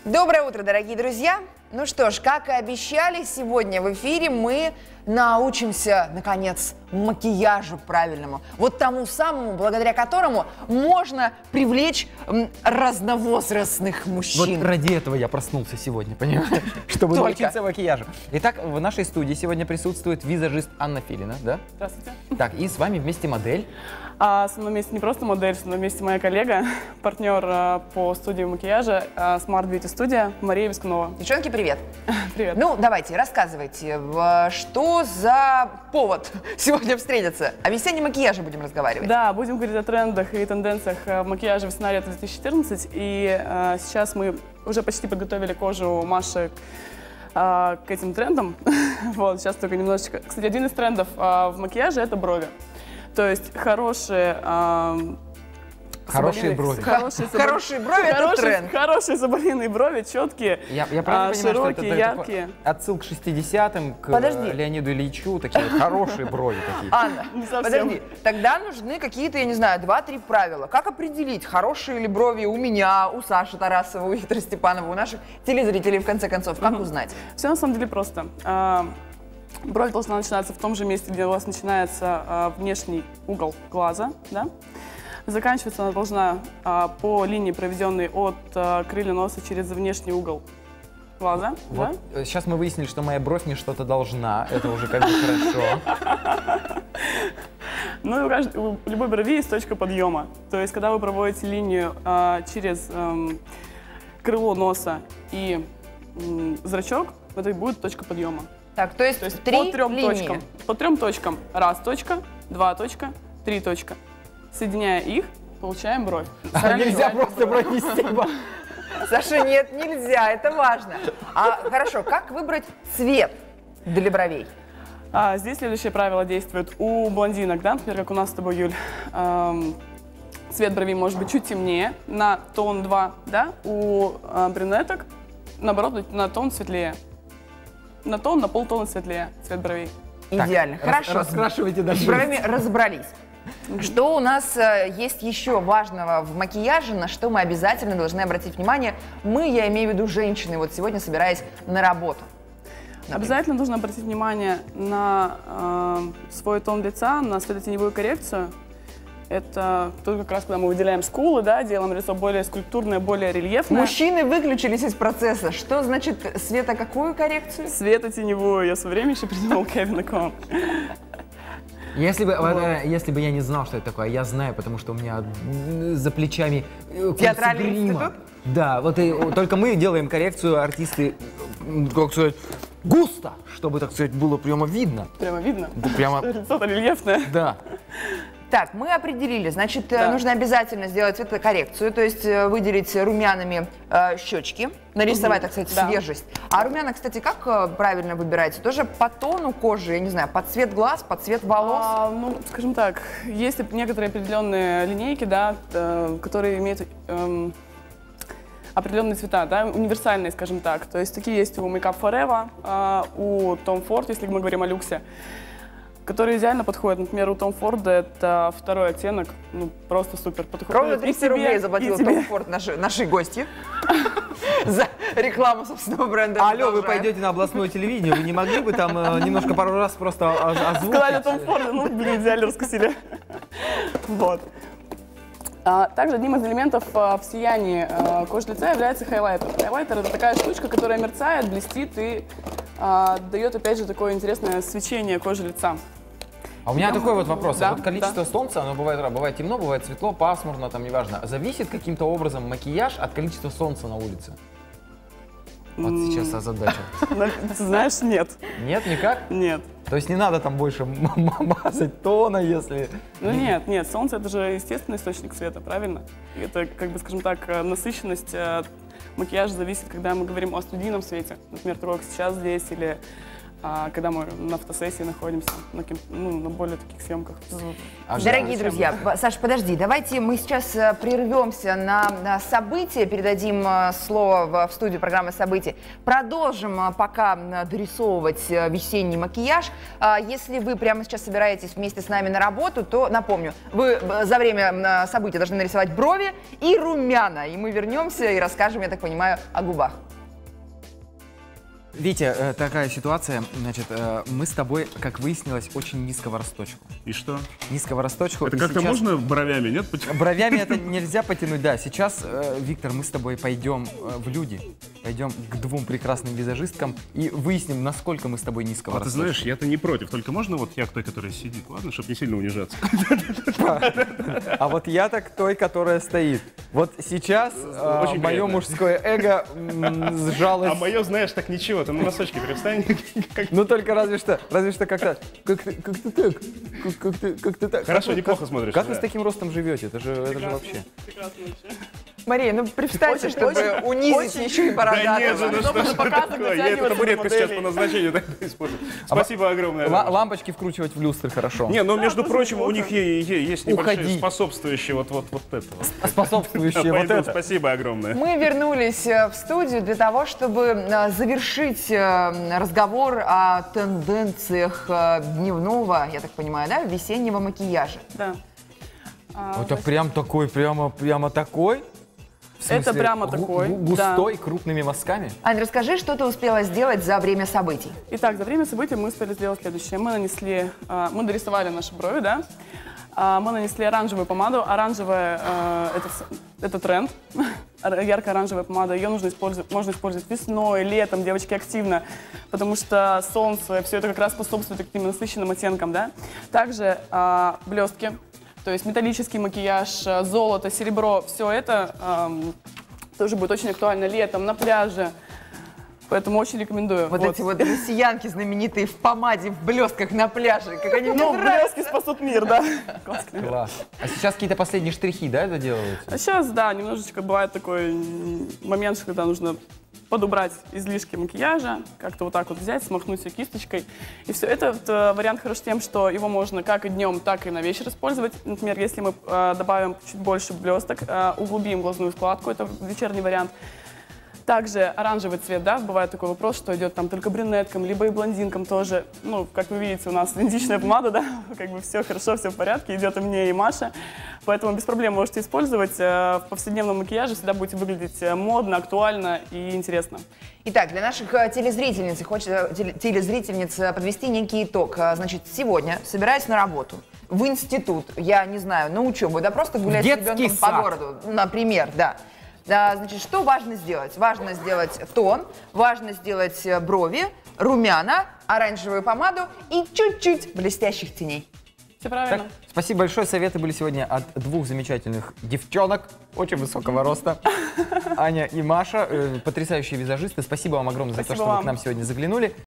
Доброе утро, дорогие друзья! Ну что ж, как и обещали, сегодня в эфире мы научимся, наконец, макияжу правильному. Вот тому самому, благодаря которому можно привлечь разновозрастных мужчин. Вот ради этого я проснулся сегодня, понимаете? Чтобы научиться макияжу. Итак, в нашей студии сегодня присутствует визажист Анна Филина, да? Здравствуйте. Так, и с вами вместе модель. Со мной вместе не просто модель, со мной вместе моя коллега, партнер по студии макияжа Smart Beauty Studio Мария Вискунова. Девчонки, привет! Привет! Ну, давайте, рассказывайте, что за повод сегодня встретиться? О весеннем макияже будем разговаривать. Да, будем говорить о трендах и тенденциях макияжа весна-лето 2014. И сейчас мы уже почти подготовили кожу Маши к этим трендам. Вот, сейчас только немножечко. Кстати, один из трендов в макияже – это брови. То есть хорошие брови. Хорошие брови – это тренд. Хорошие соболиные брови, четкие, Я правильно понимаю, широкие, что это яркие. отсыл к 60-м, к Подожди. Леониду Ильичу, такие вот хорошие брови такие. Анна, Не совсем. подожди, тогда нужны какие-то, я не знаю, 2-3 правила. Как определить, хорошие ли брови у меня, у Саши Тарасова, у Виктора Степанова, у наших телезрителей, в конце концов? Как узнать? Все на самом деле просто. Бровь должна начинаться в том же месте, где у вас начинается внешний угол глаза, да? Заканчиваться она должна по линии, проведенной от крылья носа через внешний угол глаза. Вот Да? сейчас мы выяснили, что моя бровь мне что-то должна. Это уже как бы хорошо. Ну и у любой брови есть точка подъема. То есть, когда вы проводите линию через крыло носа и зрачок, это и будет точка подъема. Так, то есть по 3 точкам. По 3 точкам. Раз точка, 2 точка, 3 точка. Соединяя их, получаем бровь. Нельзя просто пронести. Саша, нет, нельзя, это важно. Хорошо, как выбрать цвет для бровей? Здесь следующее правило действует у блондинок, да, например, как у нас с тобой, Юль. Цвет бровей может быть чуть темнее, на тон 2, да, у брюнеток, наоборот, на тон светлее. На полтона светлее цвет бровей. Идеально. Хорошо. Раскрашивайте С дальше. бровями разобрались. Что у нас есть еще важного в макияже, на что мы обязательно должны обратить внимание? Мы, я имею в виду женщины, вот сегодня собираясь на работу. Например. Обязательно нужно обратить внимание на свой тон лица, на светотеневую коррекцию. Это тут как раз, когда мы выделяем скулы, да, делаем лицо более скульптурное, более рельефное. Мужчины выключились из процесса. Что значит света какую коррекцию? Светотеневую. Я в свое время еще придумал Кевина Кон. Если бы я не знал, что это такое, я знаю, потому что у меня за плечами Театральный грима. институт? Да, вот и только мы делаем коррекцию, артисты, как сказать, густо, чтобы, так сказать, было прямо видно. Прямо видно? Прямо, Лицо-то рельефное. да. Так, мы определили, значит, Да. нужно обязательно сделать цветокоррекцию, то есть выделить румянами щечки, нарисовать, так сказать, Да. свежесть. А румяна, кстати, как правильно выбираете? Тоже по тону кожи, я не знаю, под цвет глаз, под цвет волос? Ну, скажем так, есть некоторые определенные линейки, да, которые имеют определенные цвета, да, универсальные, скажем так. То есть такие есть у Make Up Forever, у Tom Ford, если мы говорим о люксе, которые идеально подходят. Например, у Том Форда это второй оттенок, ну, просто супер подходит. Ровно И 300 тебе, рублей и заплатила тебе. Том Форд нашей гости за рекламу собственного бренда. Алло, вы Продолжаем. пойдете на областное телевидение, вы не могли бы там немножко пару раз просто озвучить? Сказали о Том Форде, ну, блин, взяли, раскусили. Вот. Также одним из элементов в сиянии кожи лица является хайлайтер. Хайлайтер – это такая штучка, которая мерцает, блестит и дает, опять же, такое интересное свечение кожи лица. А у меня такой вот вопрос. Да, Вот количество солнца, оно бывает темно, бывает светло, пасмурно, там неважно. Зависит каким-то образом макияж от количества солнца на улице? Вот сейчас озадачил. Ты знаешь, нет. Нет, никак? Нет. То есть не надо там больше мазать тона, если... Ну нет, солнце это же естественный источник света, правильно? И это, как бы, скажем так, насыщенность макияжа зависит, когда мы говорим о студийном свете, например, такой, как сейчас здесь, или когда мы на фотосессии находимся, на более таких съемках. Дорогие друзья, Саш, подожди, давайте мы сейчас прервемся на события, передадим слово в студию программы «События». Продолжим пока дорисовывать весенний макияж. Если вы прямо сейчас собираетесь вместе с нами на работу, то напомню, вы за время события должны нарисовать брови и румяна. И мы вернемся и расскажем, я так понимаю, о губах. Витя, такая ситуация, значит, мы с тобой, как выяснилось, очень низкого росточку. И что? Низкого росточку. Это как-то сейчас... можно бровями, нет? Бровями это нельзя потянуть, да. Сейчас, Виктор, мы с тобой пойдем в люди, пойдем к двум прекрасным визажисткам и выясним, насколько мы с тобой низкого росточка. Ты знаешь, я-то не против, только можно вот я к той, которая сидит, ладно, чтобы не сильно унижаться. А вот я так к той, которая стоит. Вот сейчас мое мужское эго сжалось. А мое, знаешь, так ничего, ты на носочки перестань. Ну только разве что как-то так. Хорошо, неплохо смотришь. Как вы с таким ростом живете? Это же вообще. Прекрасно вообще. Мария, ну представьте, чтобы унизить еще и Да нет же, бородатого. ну что ж показывать, такое? Я эту дотягиваться табуретку до сейчас моделей. по назначению так использую. Спасибо огромное. Лампочки вкручивать в люстры хорошо. Не, ну между тоже прочим, у неплохо. них есть небольшие Уходи. способствующие вот этого. Способствующие вот Пойду, это. спасибо огромное. Мы вернулись в студию для того, чтобы завершить разговор о тенденциях дневного, я так понимаю, да, весеннего макияжа. Да. Это прям такой, прямо такой? В смысле, Это прямо такой, Густой, крупными мазками? Ань, расскажи, что ты успела сделать за время событий? Итак, за время событий мы успели сделать следующее. Мы дорисовали наши брови, да? Мы нанесли оранжевую помаду. Оранжевая это тренд. Ярко-оранжевая помада. Ее можно использовать весной, летом, девочки, активно, потому что солнце, все это как раз способствует таким насыщенным оттенкам, да? Также блестки. То есть металлический макияж, золото, серебро, все это тоже будет очень актуально летом, на пляже. Поэтому очень рекомендую. Вот эти вот россиянки знаменитые в помаде, в блестках на пляже, как они мне Ну, нравятся. блески спасут мир, да. Класс. А сейчас какие-то последние штрихи, да, доделываются? А сейчас, да, немножечко бывает такой момент, когда нужно подубрать излишки макияжа, как-то вот так вот взять, смахнуть все кисточкой. И все. Этот вариант хорош тем, что его можно как и днем, так и на вечер использовать. Например, если мы добавим чуть больше блесток, углубим глазную складку, это вечерний вариант. Также оранжевый цвет, да, бывает такой вопрос, что идет там только брюнеткам, либо и блондинкам тоже. Ну, как вы видите, у нас идентичная помада, да, как бы все хорошо, все в порядке, идет и мне, и Маше. Поэтому без проблем можете использовать. В повседневном макияже всегда будете выглядеть модно, актуально и интересно. Итак, для наших телезрительниц подвести некий итог. Значит, сегодня, собираясь на работу, в институт, я не знаю, на учебу, да просто гулять с детский ребенком по сад. городу, например, да. Значит, что важно сделать? Важно сделать тон, важно сделать брови, румяна, оранжевую помаду и чуть-чуть блестящих теней. Все правильно. Так, спасибо большое. Советы были сегодня от двух замечательных девчонок очень высокого роста. Аня и Маша, потрясающие визажисты. Спасибо вам огромное за то, Спасибо что вы вам. к нам сегодня заглянули.